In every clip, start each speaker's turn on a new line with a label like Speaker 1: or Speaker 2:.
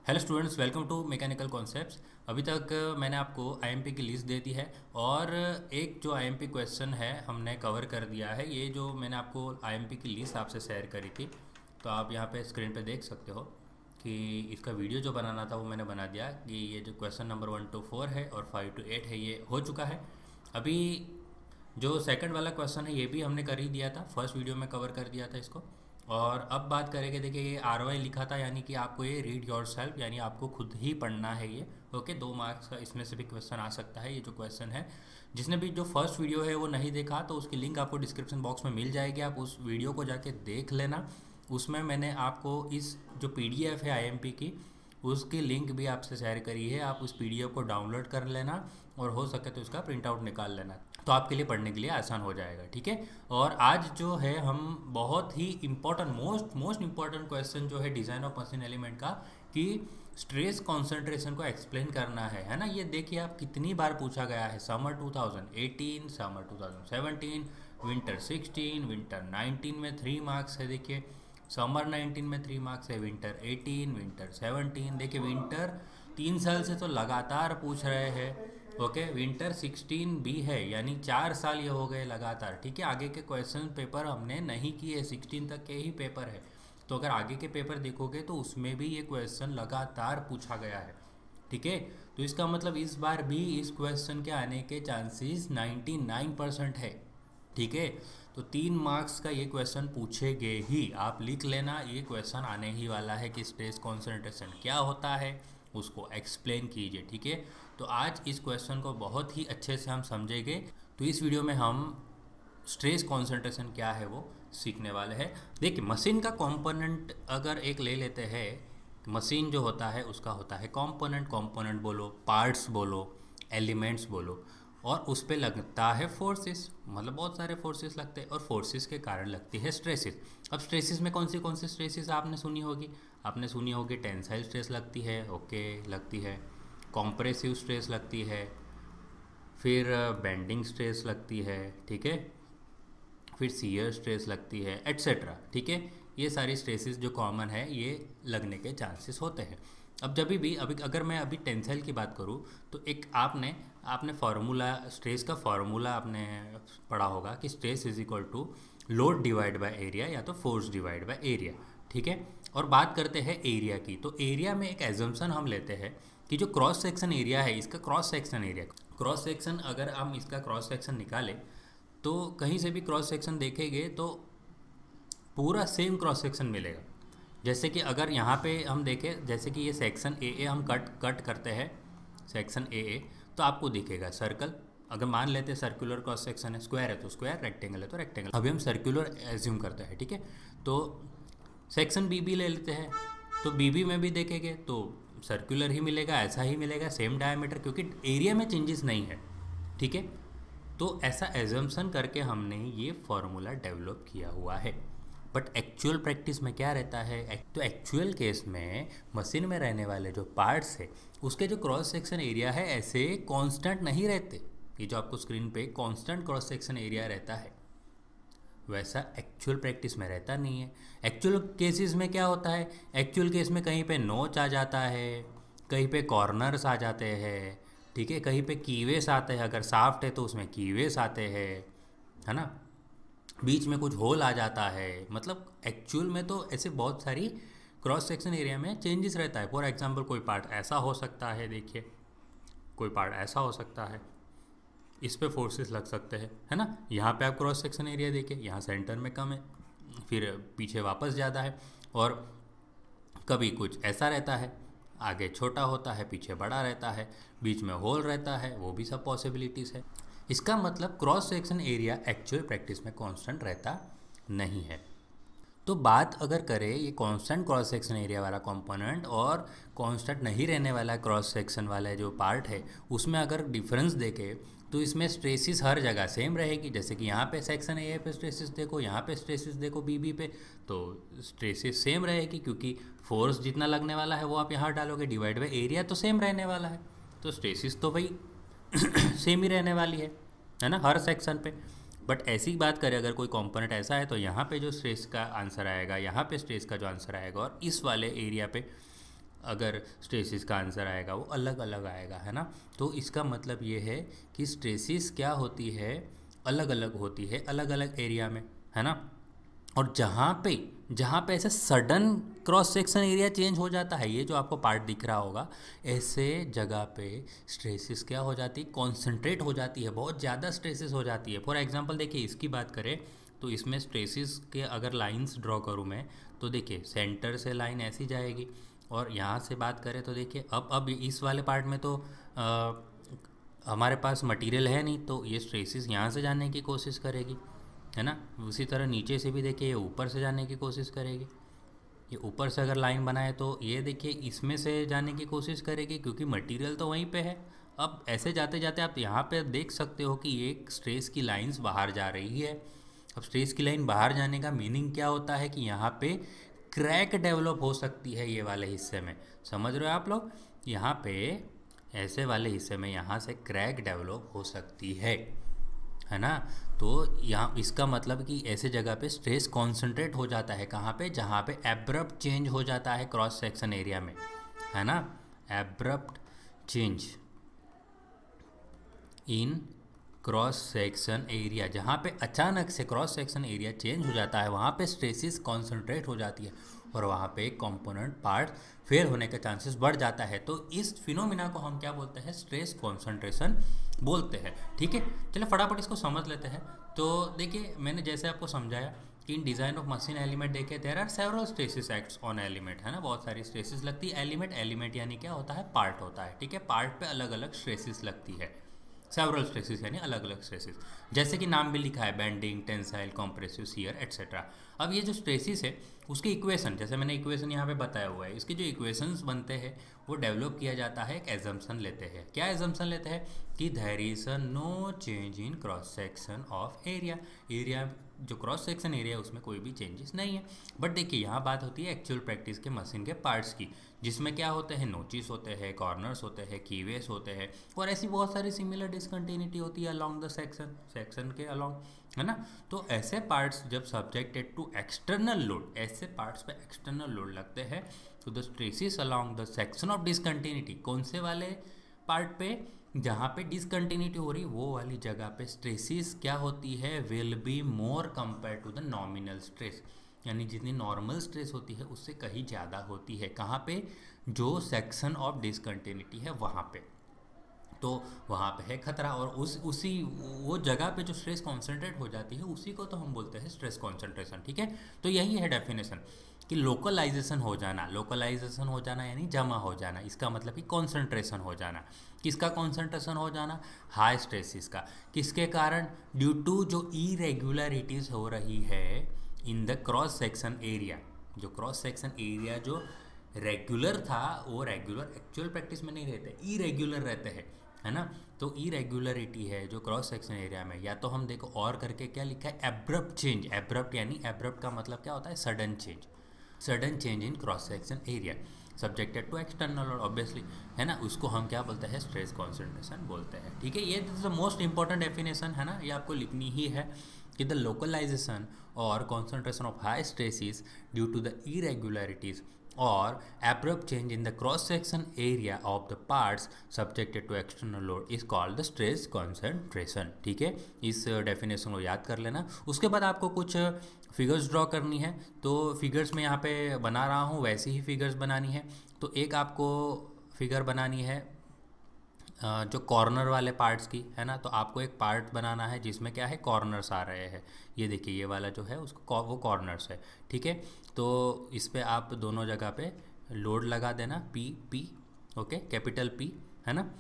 Speaker 1: Hello students, welcome to mechanical concepts. अभी तक मैंने आपको आईएमपी की लिस्ट दे दी है और एक जो आईएमपी क्वेश्चन है हमने कवर कर दिया है। ये जो मैंने आपको आईएमपी की लिस्ट आपसे शेयर करी थी, तो आप यहाँ पे स्क्रीन पे देख सकते हो कि इसका वीडियो जो बनाना था वो मैंने बना दिया कि ये जो क्वेश्चन नंबर 1 to 4 है और 5 to 8 है, ये हो चुका है। अभी जो सेकंड वाला क्वेश्चन है ये भी हमने कर ही दिया था, फर्स्ट वीडियो में कवर कर दिया था इसको। और अब बात करेंगे, देखिए ये ROI लिखा था, यानी कि आपको ये रीड योर सेल्फ, यानी आपको खुद ही पढ़ना है ये। ओके, 2 मार्क्स का इसमें से भी क्वेश्चन आ सकता है। ये जो क्वेश्चन है, जिसने भी जो फर्स्ट वीडियो है वो नहीं देखा तो उसकी लिंक आपको डिस्क्रिप्शन बॉक्स में मिल जाएगी, आप उस वीडियो को जाके देख लेना। उसमें मैंने आपको इस जो PDF है IMP की, उसकी लिंक भी आपसे शेयर करी है। आप उस PDF को डाउनलोड कर लेना और हो सके तो इसका प्रिंट आउट निकाल लेना, तो आपके लिए पढ़ने के लिए आसान हो जाएगा। ठीक है। और आज जो है हम बहुत ही इम्पोर्टेंट मोस्ट इम्पॉर्टेंट क्वेश्चन जो है डिज़ाइन ऑफ मशीन एलिमेंट का, कि स्ट्रेस कॉन्सेंट्रेशन को एक्सप्लेन करना है ना। ये देखिए आप कितनी बार पूछा गया है, समर 2018, समर 2017, विंटर 16, विंटर 19 में 3 मार्क्स है। देखिए समर 19 में 3 मार्क्स है, विंटर 18, विंटर 17। देखिए विंटर 3 साल से तो लगातार पूछ रहे हैं। ओके, विंटर 16 भी है, यानी 4 साल ये हो गए लगातार। ठीक है, आगे के क्वेश्चन पेपर हमने नहीं किए, 16 तक के ही पेपर है। तो अगर आगे के पेपर देखोगे तो उसमें भी ये क्वेश्चन लगातार पूछा गया है। ठीक है, तो इसका मतलब इस बार भी इस क्वेश्चन के आने के चांसेस 99% है। ठीक है, तो 3 मार्क्स का ये क्वेश्चन पूछेगे ही, आप लिख लेना, ये क्वेश्चन आने ही वाला है कि स्ट्रेस कॉन्सेंट्रेशन क्या होता है, उसको एक्सप्लेन कीजिए। ठीक है, तो आज इस क्वेश्चन को बहुत ही अच्छे से हम समझेंगे। तो इस वीडियो में हम स्ट्रेस कॉन्सेंट्रेशन क्या है वो सीखने वाले हैं। देखिए मशीन का कंपोनेंट अगर एक ले लेते हैं, मशीन जो होता है उसका होता है कंपोनेंट बोलो, पार्ट्स बोलो, एलिमेंट्स बोलो, और उस पे लगता है फोर्सेस, मतलब बहुत सारे फोर्सेस लगते हैं और फोर्सेस के कारण लगती है स्ट्रेसेस। अब स्ट्रेसेस में कौन सी स्ट्रेसेस आपने सुनी होगी टेंसाइल स्ट्रेस लगती है, ओके लगती है, कॉम्प्रेसिव स्ट्रेस लगती है, फिर बेंडिंग स्ट्रेस लगती है, ठीक है, फिर शियर स्ट्रेस लगती है, एट्सेट्रा। ठीक है, ये सारी स्ट्रेसेस जो कॉमन है ये लगने के चांसेस होते हैं। अब जब भी अभी अगर मैं अभी टेंसाइल की बात करूँ तो एक आपने फार्मूला, स्ट्रेस का फार्मूला आपने पढ़ा होगा कि stress is equal to load divide by area या तो फोर्स डिवाइड बाय एरिया। ठीक है, और बात करते हैं एरिया की, तो एरिया में एक एजम्पशन हम लेते हैं कि जो क्रॉस सेक्शन एरिया है, इसका क्रॉस सेक्शन अगर हम इसका क्रॉस सेक्शन निकालें तो कहीं से भी क्रॉस सेक्शन देखेंगे तो पूरा सेम क्रॉस सेक्शन मिलेगा। जैसे कि अगर यहाँ पे हम देखें, जैसे कि ये सेक्शन ए हम कट करते हैं, सेक्शन ए, तो आपको दिखेगा सर्कल। अगर मान लेते हैं सर्कुलर क्रॉस सेक्शन है, स्क्वायर है तो स्क्वायर, रेक्टेंगल है तो रेक्टेंगल। अभी हम सर्कुलर एज्यूम करते हैं। ठीक है, तो सेक्शन बी ले लेते हैं, तो बी में भी देखेंगे तो सर्कुलर ही मिलेगा, ऐसा ही मिलेगा, सेम डायमीटर, क्योंकि एरिया में चेंजेस नहीं है। ठीक है, तो ऐसा एजम्पशन करके हमने ये फॉर्मूला डेवलप किया हुआ है। बट एक्चुअल प्रैक्टिस में क्या रहता है, तो एक्चुअल केस में मशीन में रहने वाले जो पार्ट्स है उसके जो क्रॉस सेक्शन एरिया है ऐसे कांस्टेंट नहीं रहते। ये जो आपको स्क्रीन पे कांस्टेंट क्रॉस सेक्शन एरिया रहता है वैसा एक्चुअल प्रैक्टिस में रहता नहीं है। एक्चुअल केसेस में क्या होता है, एक्चुअल केस में कहीं पे नोच आ जाता है, कहीं पे कॉर्नर्स आ जाते हैं, ठीक है, कहीं पे कीवेस आते हैं, अगर साफ्ट है तो उसमें कीवेस आते हैं, है ना, बीच में कुछ होल आ जाता है। मतलब एक्चुअल में तो ऐसे बहुत सारी क्रॉस सेक्शन एरिया में चेंजेस रहता है। फॉर एग्जांपल कोई पार्ट ऐसा हो सकता है, देखिए कोई पार्ट ऐसा हो सकता है, इस पे फोर्सेस लग सकते हैं, है ना। यहाँ पे आप क्रॉस सेक्शन एरिया देखिए, यहाँ सेंटर में कम है, फिर पीछे वापस ज़्यादा है, और कभी कुछ ऐसा रहता है, आगे छोटा होता है, पीछे बड़ा रहता है, बीच में होल रहता है, वो भी सब पॉसिबिलिटीज़ है। इसका मतलब cross section area actual practice में कांस्टेंट रहता नहीं है। तो बात अगर करें ये कांस्टेंट क्रॉस सेक्शन एरिया वाला कंपोनेंट और कांस्टेंट नहीं रहने वाला क्रॉस सेक्शन वाला जो पार्ट है, उसमें अगर डिफरेंस देखें तो इसमें स्ट्रेसिस हर जगह सेम रहेगी। जैसे कि यहाँ पे सेक्शन ए पे स्ट्रेसिस देखो, यहाँ पे स्ट्रेसिस देखो बी पे, तो स्ट्रेसिस सेम रहेगी, क्योंकि फोर्स जितना लगने वाला है वो आप यहाँ डालोगे, डिवाइड बाय एरिया तो सेम रहने वाला है, तो स्ट्रेसिस तो भाई सेम ही रहने वाली है ना, हर सेक्शन पे। बट ऐसी बात करें अगर कोई कंपोनेंट ऐसा है तो यहाँ पे जो स्ट्रेस का आंसर आएगा, यहाँ पे स्ट्रेस का जो आंसर आएगा, और इस वाले एरिया पे अगर स्ट्रेसिस का आंसर आएगा वो अलग अलग आएगा, है ना। तो इसका मतलब ये है कि स्ट्रेसिस क्या होती है, अलग अलग होती है अलग अलग एरिया में, है ना। और जहाँ पे ऐसे sudden cross section area change हो जाता है, ये जो आपको पार्ट दिख रहा होगा, ऐसे जगह पे स्ट्रेसिस क्या हो जाती है, कॉन्सेंट्रेट हो जाती है, बहुत ज़्यादा स्ट्रेसिस हो जाती है। फॉर एग्जांपल देखिए इसकी बात करें तो इसमें स्ट्रेसिस के अगर लाइंस ड्रॉ करूँ मैं, तो देखिए सेंटर से लाइन ऐसी जाएगी, और यहाँ से बात करें तो देखिए अब इस वाले पार्ट में तो हमारे पास मटेरियल है नहीं, तो ये स्ट्रेसिस यहाँ से जाने की कोशिश करेगी, है ना। उसी तरह नीचे से भी देखिए ये ऊपर से जाने की कोशिश करेगी, ये ऊपर से अगर लाइन बनाए तो ये देखिए इसमें से जाने की कोशिश करेगी, क्योंकि मटेरियल तो वहीं पे है। अब ऐसे जाते जाते आप यहाँ पे देख सकते हो कि एक स्ट्रेस की लाइंस बाहर जा रही है। अब स्ट्रेस की लाइन बाहर जाने का मीनिंग क्या होता है कि यहाँ पे क्रैक डेवलप हो सकती है, ये वाले हिस्से में, समझ रहे हो आप लोग। यहाँ पे ऐसे वाले हिस्से में यहाँ से क्रैक डेवलप हो सकती है ना। तो यहाँ इसका मतलब कि ऐसे जगह पे स्ट्रेस कॉन्सेंट्रेट हो जाता है, कहाँ पे, जहाँ पे एब्रप्ट चेंज हो जाता है क्रॉस सेक्शन एरिया में, है ना। Abrupt change in cross section area, जहाँ पे अचानक से क्रॉस सेक्शन एरिया चेंज हो जाता है, वहाँ पे स्ट्रेसिस कॉन्सेंट्रेट हो जाती है, और वहाँ पे कंपोनेंट पार्ट फेल होने का चांसेस बढ़ जाता है। तो इस फिनोमिना को हम क्या बोलते हैं, स्ट्रेस कॉन्सेंट्रेशन बोलते हैं। ठीक है, चलिए फटाफट इसको समझ लेते हैं। तो देखिए मैंने जैसे आपको समझाया कि in design of machine element देखिए there are several stresses acts on element, है ना। बहुत सारी स्ट्रेसिस लगती है एलिमेंट यानी क्या होता है, पार्ट होता है। ठीक है, पार्ट पे अलग अलग स्ट्रेसिस लगती है, सेवरल स्ट्रेसिस यानी अलग अलग स्ट्रेसिस, जैसे कि नाम भी लिखा है, bending, tensile, compressive, shear etcetera. अब ये जो स्ट्रेसिस है उसके इक्वेशन, जैसे मैंने इक्वेशन यहाँ पे बताया हुआ है, इसके जो इक्वेशंस बनते हैं वो डेवलप किया जाता है, एक एजम्पशन लेते हैं। क्या एजम्पशन लेते हैं कि there is no change in cross section of area जो क्रॉस सेक्शन एरिया है उसमें कोई भी चेंजेस नहीं है। बट देखिए यहाँ बात होती है एक्चुअल प्रैक्टिस के मशीन के पार्ट्स की, जिसमें क्या होते हैं, नोचिस होते हैं, कॉर्नर्स होते हैं, कीवेस होते हैं, और ऐसी बहुत सारी सिमिलर डिसकंटिन्यूटी होती है अलॉन्ग द सेक्शन के अलॉन्ग, है ना। तो ऐसे पार्ट्स जब सब्जेक्टेड टू एक्सटर्नल लोड, ऐसे पार्ट्स पे एक्सटर्नल लोड लगते हैं, तो the stresses along the section of discontinuity, कौन से वाले पार्ट पे, जहाँ पे डिसकंटिन्यूटी हो रही वो वाली जगह पे स्ट्रेसिस क्या होती है, will be more compare to the nominal stress, यानी जितनी नॉर्मल स्ट्रेस होती है उससे कहीं ज़्यादा होती है। कहाँ पे, जो सेक्शन ऑफ डिसकंटिन्यूटी है वहाँ पे, तो वहाँ पे है खतरा। और उसी वो जगह पे जो स्ट्रेस कॉन्सेंट्रेट हो जाती है उसी को तो हम बोलते हैं स्ट्रेस कॉन्सेंट्रेशन। ठीक है, तो यही है डेफिनेशन कि लोकलाइजेशन हो जाना यानी जमा हो जाना, इसका मतलब कि कॉन्सेंट्रेशन हो जाना। किसका कॉन्सेंट्रेशन हो जाना, हाई स्ट्रेसिस का। किसके कारण, ड्यू टू जो इरेगुलरिटीज़ हो रही है in the cross section area, जो क्रॉस सेक्शन एरिया जो रेगुलर था वो रेगुलर एक्चुअल प्रैक्टिस में नहीं रहते, इरेगुलर रहते हैं, है ना। तो इरेगुलरिटी है जो क्रॉस सेक्शन एरिया में, या तो हम देखो और करके क्या लिखा है, एब्रप्ट चेंज। एब्रप्ट यानी एब्रप्ट का मतलब क्या होता है, sudden change in cross section area subjected to external और ऑब्वियसली, है ना, उसको हम क्या बोलते हैं, स्ट्रेस कॉन्सेंट्रेशन बोलते हैं। ठीक है, ये द मोस्ट इंपॉर्टेंट डेफिनेशन है ना, ये आपको लिखनी ही है कि द लोकलाइजेशन और concentration of high stresses due to the irregularities or abrupt change in the cross section area of the parts subjected to external load is called the stress concentration। ठीक है, इस डेफिनेशन को याद कर लेना। उसके बाद आपको कुछ फिगर्स ड्रॉ करनी है, तो फिगर्स मैं यहाँ पे बना रहा हूँ, वैसी ही फिगर्स बनानी है। तो एक आपको फिगर बनानी है जो कॉर्नर वाले पार्ट्स की, है ना। तो आपको एक पार्ट बनाना है जिसमें क्या है, कॉर्नर्स आ रहे हैं। ये देखिए ये वाला जो है उसको वो कॉर्नर्स है। ठीक है, तो इस पे आप दोनों जगह पे लोड लगा देना, पी, ओके, कैपिटल पी, है ना।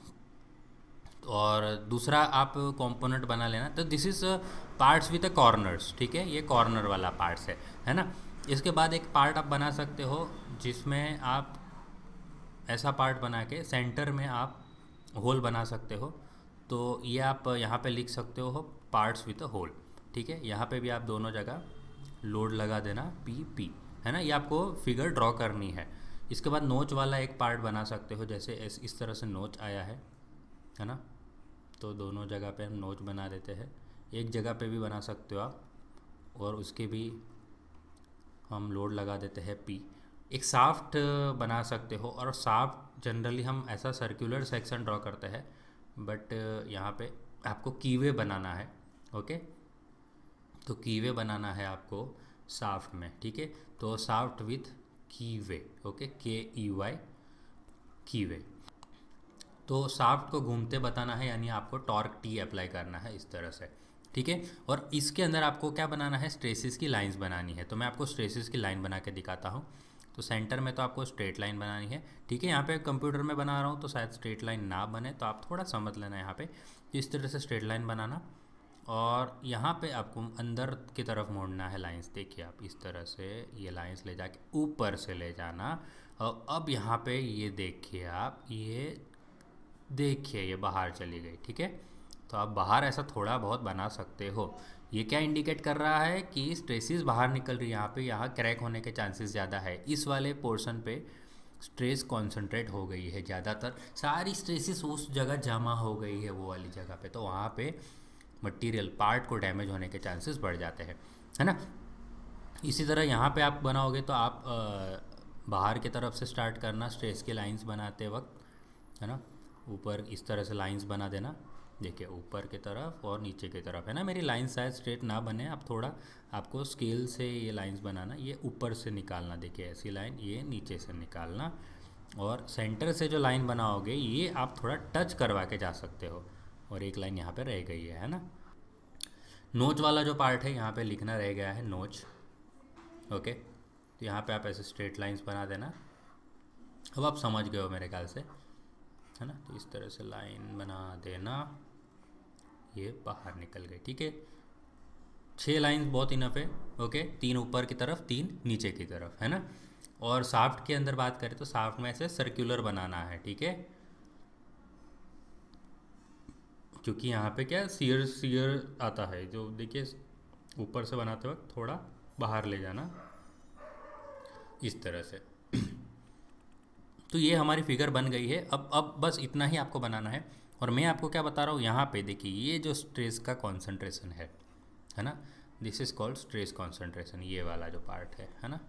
Speaker 1: और दूसरा आप कंपोनेंट बना लेना, तो this is parts with corners. ठीक है, ये कॉर्नर वाला पार्ट्स है ना। इसके बाद एक पार्ट आप बना सकते हो जिसमें आप ऐसा पार्ट बना के सेंटर में आप होल बना सकते हो। तो ये आप यहाँ पे लिख सकते हो पार्ट्स विद अ होल। ठीक है, यहाँ पे भी आप दोनों जगह लोड लगा देना, पी, है ना। ये आपको फिगर ड्रॉ करनी है। इसके बाद नोच वाला एक पार्ट बना सकते हो, जैसे इस तरह से नोच आया है ना। तो दोनों जगह पे हम नोच बना देते हैं, एक जगह पे भी बना सकते हो आप, और उसके भी हम लोड लगा देते हैं पी। एक शाफ्ट बना सकते हो, और शाफ्ट जनरली हम ऐसा सर्कुलर सेक्शन ड्रॉ करते हैं, बट यहाँ पे आपको कीवे बनाना है। ओके, तो कीवे बनाना है आपको शाफ्ट में, ठीक है। तो shaft with keyway, okay, KEY, keyway. तो शाफ्ट को घूमते बताना है, यानी आपको टॉर्क T अप्लाई करना है इस तरह से, ठीक है। और इसके अंदर आपको क्या बनाना है, स्ट्रेसेस की लाइंस बनानी है। तो मैं आपको स्ट्रेसेस की लाइन बना के दिखाता हूँ। तो सेंटर में तो आपको स्ट्रेट लाइन बनानी है, ठीक है। यहाँ पे कंप्यूटर में बना रहा हूँ तो शायद स्ट्रेट लाइन ना बने, तो आप थोड़ा समझ लेना यहाँ पे। इस तरह से स्ट्रेट लाइन बनाना, और यहाँ पे आपको अंदर की तरफ मोड़ना है लाइंस। देखिए आप इस तरह से ये लाइंस ले जाके ऊपर से ले जाना, और अब यहाँ पे ये देखिए आप, ये देखिए ये बाहर चली गई, ठीक है। तो आप बाहर ऐसा थोड़ा बहुत बना सकते हो। ये क्या इंडिकेट कर रहा है कि स्ट्रेसेस बाहर निकल रही है। यहाँ पे यहाँ क्रैक होने के चांसेस ज़्यादा है। इस वाले पोर्शन पे स्ट्रेस कॉन्सेंट्रेट हो गई है ज़्यादातर, सारी स्ट्रेसेस उस जगह जमा हो गई है वो वाली जगह पे, तो वहाँ पे मटेरियल पार्ट को डैमेज होने के चांसेस बढ़ जाते हैं, है ना। इसी तरह यहाँ पे आप बनाओगे तो आप बाहर की तरफ से स्टार्ट करना स्ट्रेस की लाइंस बनाते वक्त, है ना। ऊपर इस तरह से लाइंस बना देना, देखिए ऊपर की तरफ और नीचे की तरफ, है ना। मेरी लाइंस शायद स्ट्रेट ना बने, आप थोड़ा आपको स्केल से ये लाइंस बनाना, ये ऊपर से निकालना, देखिए ऐसी लाइन, ये नीचे से निकालना, और सेंटर से जो लाइन बनाओगे ये आप थोड़ा टच करवा के जा सकते हो। और एक लाइन यहाँ पे रह गई है ना। नोच वाला जो पार्ट है यहाँ पे लिखना रह गया है, नोच। ओके, तो यहाँ पे आप ऐसे स्ट्रेट लाइंस बना देना। अब आप समझ गए हो मेरे ख्याल से, है ना। तो इस तरह से लाइन बना देना, ये बाहर निकल गई, ठीक है। 6 लाइन बहुत इनफ है, ओके। 3 ऊपर की तरफ, 3 नीचे की तरफ, है ना। और शाफ्ट के अंदर बात करें तो शाफ्ट में ऐसे सर्कुलर बनाना है, ठीक है। क्योंकि यहाँ पे क्या सियर आता है, जो देखिए ऊपर से बनाते वक्त थोड़ा बाहर ले जाना इस तरह से। तो ये हमारी फिगर बन गई है। अब बस इतना ही आपको बनाना है। और मैं आपको क्या बता रहा हूँ, यहाँ पे देखिए ये जो स्ट्रेस का कॉन्सेंट्रेशन है ना, this is called stress concentration. ये वाला जो पार्ट है ना,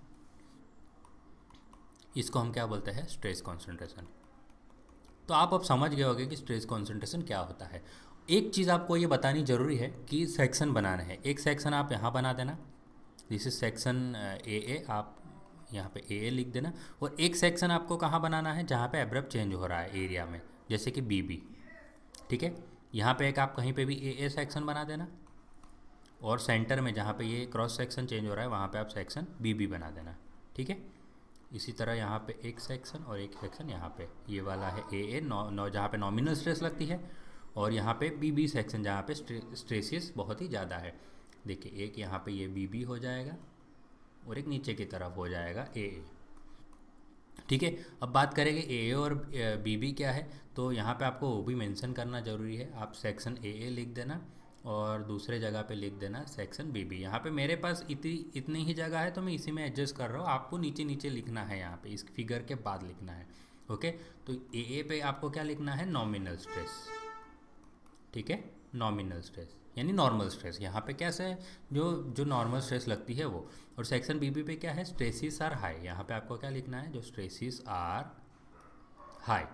Speaker 1: इसको हम क्या बोलते हैं, स्ट्रेस कॉन्सेंट्रेशन। तो आप अब समझ गए होंगे कि स्ट्रेस कॉन्सेंट्रेशन क्या होता है। एक चीज़ आपको ये बतानी ज़रूरी है कि सेक्शन बनाना है। एक सेक्शन आप यहाँ बना देना, दिस इज सेक्शन AA, आप यहाँ पे AA लिख देना। और एक सेक्शन आपको कहाँ बनाना है, जहाँ पे एब्रप्ट चेंज हो रहा है एरिया में, जैसे कि BB, ठीक है। यहाँ पे एक आप कहीं पे भी AA सेक्शन बना देना, और सेंटर में जहाँ पे ये क्रॉस सेक्शन चेंज हो रहा है वहाँ पे आप सेक्शन BB बना देना, ठीक है। इसी तरह यहाँ पे एक सेक्शन और एक सेक्शन यहाँ पे, ये वाला है AA जहाँ पे नॉमिनल स्ट्रेस लगती है, और यहाँ पे BB सेक्शन जहाँ पे स्ट्रेसेस बहुत ही ज़्यादा है। देखिए एक यहाँ पे ये BB हो जाएगा और एक नीचे की तरफ हो जाएगा AA, ठीक है। अब बात करेंगे AA और BB क्या है, तो यहाँ पे आपको वो भी मेंशन करना ज़रूरी है। आप सेक्शन AA लिख देना और दूसरे जगह पे लिख देना सेक्शन BB। यहाँ पे मेरे पास इतनी ही जगह है तो मैं इसी में एडजस्ट कर रहा हूँ। आपको नीचे नीचे लिखना है, यहाँ पे इस फिगर के बाद लिखना है, ओके। तो AA पे आपको क्या लिखना है, नॉमिनल स्ट्रेस, ठीक है। नॉमिनल स्ट्रेस यानी नॉर्मल स्ट्रेस, यहाँ पे कैसे जो नॉर्मल स्ट्रेस लगती है वो। और सेक्शन BB पे क्या है, स्ट्रेसेस आर हाई। यहाँ पे आपको क्या लिखना है, जो स्ट्रेसेस आर हाई।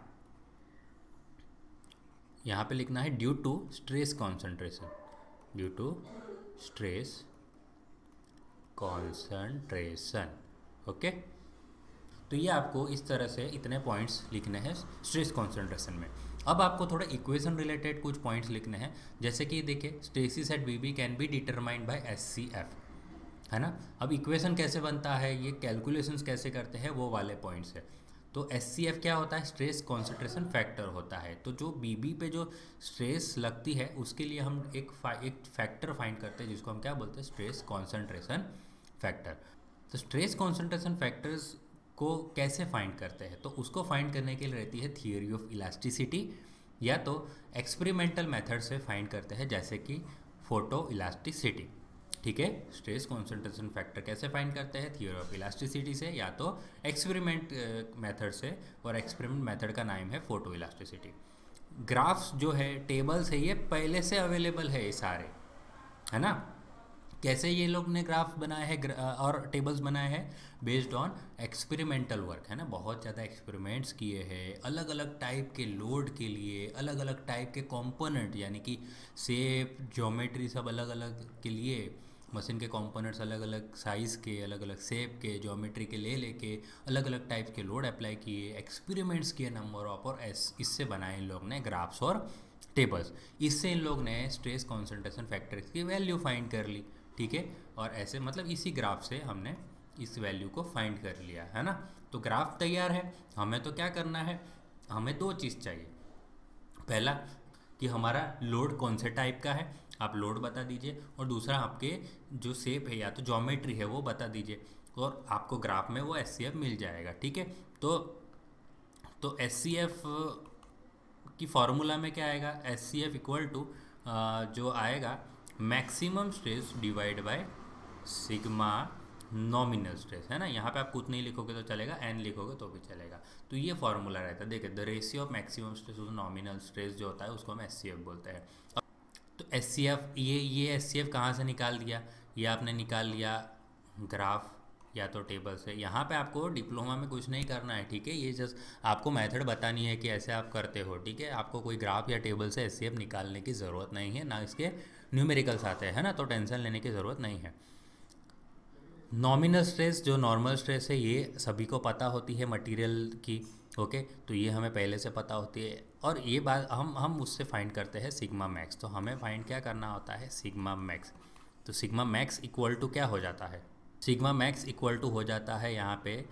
Speaker 1: यहाँ पे लिखना है due to stress concentration, due to stress concentration, okay. तो ये आपको इस तरह से इतने पॉइंट्स लिखने हैं स्ट्रेस कॉन्सेंट्रेशन में। अब आपको थोड़ा इक्वेशन रिलेटेड कुछ पॉइंट्स लिखने हैं, जैसे कि देखिए stresses at BB can be determined by SCF, है ना। अब इक्वेशन कैसे बनता है, ये कैलकुलेशंस कैसे करते हैं, वो वाले पॉइंट्स है। तो SCF क्या होता है, स्ट्रेस कॉन्सेंट्रेशन फैक्टर होता है। तो जो BB पे जो स्ट्रेस लगती है उसके लिए हम एक फैक्टर फाइंड करते हैं, जिसको हम क्या बोलते हैं, स्ट्रेस कॉन्सेंट्रेशन फैक्टर। तो स्ट्रेस कॉन्सेंट्रेशन फैक्टर्स को कैसे फाइंड करते हैं, तो उसको फाइंड करने के लिए रहती है थियोरी ऑफ इलास्टिसिटी, या तो एक्सपेरिमेंटल मेथड से फाइंड करते हैं, जैसे कि फोटो इलास्टिसिटी, ठीक है। स्ट्रेस कॉन्सेंट्रेशन फैक्टर कैसे फाइंड करते हैं, थियोरी ऑफ इलास्टिसिटी से, या तो एक्सपेरिमेंट मेथड से, और एक्सपेरिमेंट मेथड का नाम है फोटो इलास्टिसिटी। ग्राफ्स जो है, टेबल्स है, ये पहले से अवेलेबल है ये सारे, है ना। कैसे ये लोग ने ग्राफ बनाए हैं और टेबल्स बनाए हैं? बेस्ड ऑन एक्सपेरिमेंटल वर्क, है ना, बहुत ज़्यादा एक्सपेरिमेंट्स किए हैं अलग अलग टाइप के लोड के लिए, अलग अलग टाइप के कंपोनेंट, यानी कि शेप, ज्योमेट्री सब अलग अलग के लिए, मशीन के कंपोनेंट्स अलग अलग साइज़ के, अलग अलग शेप के, ज्योमेट्री के ले लेके अलग अलग टाइप के लोड अप्लाई किए, एक्सपेरिमेंट्स किए नंबर ऑफ, और इससे बनाए इन लोग ने ग्राफ्स और टेबल्स। इससे इन लोग ने स्ट्रेस कॉन्सेंट्रेशन फैक्टर की वैल्यू फाइंड कर ली, ठीक है। और ऐसे मतलब इसी ग्राफ से हमने इस वैल्यू को फाइंड कर लिया, है ना। तो ग्राफ तैयार है, हमें तो क्या करना है, हमें दो चीज़ चाहिए। पहला कि हमारा लोड कौन से टाइप का है, आप लोड बता दीजिए, और दूसरा आपके जो शेप है या तो ज्योमेट्री है वो बता दीजिए, और आपको ग्राफ में वो SCF मिल जाएगा, ठीक है। तो SCF की फॉर्मूला में क्या आएगा, SCF इक्वल टू जो आएगा maximum stress divide by sigma nominal stress, है ना। यहाँ पे आप कुछ नहीं लिखोगे तो चलेगा, n लिखोगे तो भी चलेगा। तो ये फॉर्मूला रहता है, देखिए the ratio of maximum stress to nominal stress जो होता है उसको हम SCF बोलते हैं। तो SCF, ये SCF कहाँ से निकाल दिया, ये आपने निकाल लिया ग्राफ या तो टेबल से। यहाँ पे आपको डिप्लोमा में कुछ नहीं करना है, ठीक है, ये जस्ट आपको मेथड बतानी है कि ऐसे आप करते हो, ठीक है। आपको कोई ग्राफ या टेबल से SCF निकालने की ज़रूरत नहीं है, ना इसके न्यूमेरिकल्स आते हैं, है ना, तो टेंशन लेने की ज़रूरत नहीं है। नॉमिनल स्ट्रेस जो नॉर्मल स्ट्रेस है ये सभी को पता होती है मटेरियल की, ओके, तो ये हमें पहले से पता होती है। और ये बात हम उससे फाइंड करते हैं सिग्मा मैक्स। तो हमें फाइंड क्या करना होता है, सिग्मा मैक्स। तो सिग्मा मैक्स इक्वल टू क्या हो जाता है, सिग्मा मैक्स इक्वल टू हो जाता है यहाँ पे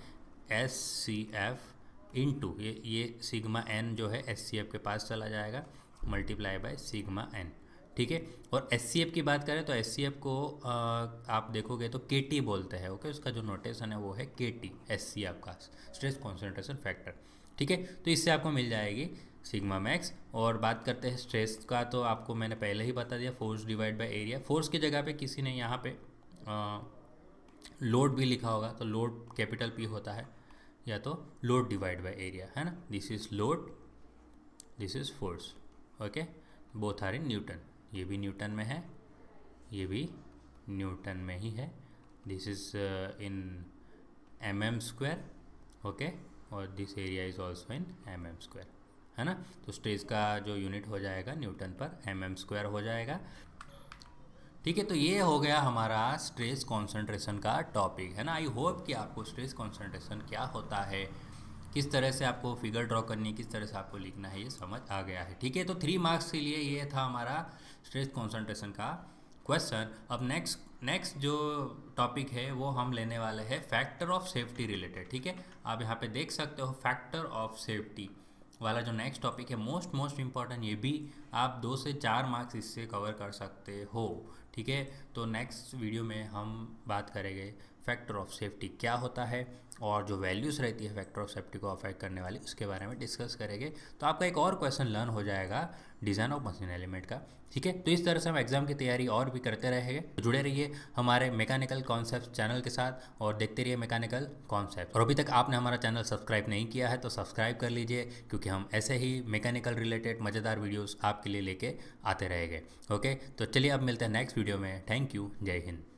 Speaker 1: SCF इंटू ये सिग्मा n जो है SCF के पास चला जाएगा, मल्टीप्लाई बाय सिग्मा n, ठीक है। और SCF की बात करें तो SCF को आप देखोगे तो KT बोलते हैं, ओके, उसका जो नोटेशन है वो है KT, SCF का स्ट्रेस कॉन्सेंट्रेशन फैक्टर, ठीक है। तो इससे आपको मिल जाएगी सिग्मा मैक्स। और बात करते हैं स्ट्रेस का, तो आपको मैंने पहले ही बता दिया, force divide by area. Force की जगह पे किसी ने यहाँ पे लोड भी लिखा होगा, तो लोड कैपिटल P होता है, या तो लोड डिवाइड बाय एरिया, है ना। This is load, this is force, okay, both are in newton. ये भी न्यूटन में है, ये भी न्यूटन में ही है। This is in mm², okay, और this area is also in mm², है ना। तो स्ट्रेस का जो यूनिट हो जाएगा न्यूटन पर mm² हो जाएगा, ठीक है। तो ये हो गया हमारा स्ट्रेस कॉन्सेंट्रेशन का टॉपिक, है ना। आई होप कि आपको स्ट्रेस कॉन्सेंट्रेशन क्या होता है, किस तरह से आपको फिगर ड्रॉ करनी है, किस तरह से आपको लिखना है, ये समझ आ गया है, ठीक है। तो 3 मार्क्स के लिए ये था हमारा स्ट्रेस कॉन्सेंट्रेशन का क्वेश्चन। अब नेक्स्ट जो टॉपिक है वो हम लेने वाले हैं फैक्टर ऑफ सेफ्टी रिलेटेड, ठीक है। आप यहाँ पे देख सकते हो फैक्टर ऑफ सेफ्टी वाला जो नेक्स्ट टॉपिक है, मोस्ट इम्पॉर्टेंट, ये भी आप 2 से 4 मार्क्स इससे कवर कर सकते हो, ठीक है। तो नेक्स्ट वीडियो में हम बात करेंगे फैक्टर ऑफ सेफ्टी क्या होता है, और जो वैल्यूज़ रहती है फैक्टर ऑफ सेफ्टी को अफेक्ट करने वाली, उसके बारे में डिस्कस करेंगे। तो आपका एक और क्वेश्चन लर्न हो जाएगा डिज़ाइन ऑफ मशीन एलिमेंट का, ठीक है। तो इस तरह से हम एग्जाम की तैयारी और भी करते रहेंगे। तो जुड़े रहिए हमारे मैकेनिकल कॉन्सेप्ट चैनल के साथ और देखते रहिए मैकेनिकल कॉन्सेप्ट। और अभी तक आपने हमारा चैनल सब्सक्राइब नहीं किया है तो सब्सक्राइब कर लीजिए, क्योंकि हम ऐसे ही मैकेनिकल रिलेटेड मज़ेदार वीडियोज़ आपके लिए लेके आते रहेंगे, ओके। तो चलिए अब मिलते हैं नेक्स्ट वीडियो में। थैंक यू, जय हिंद।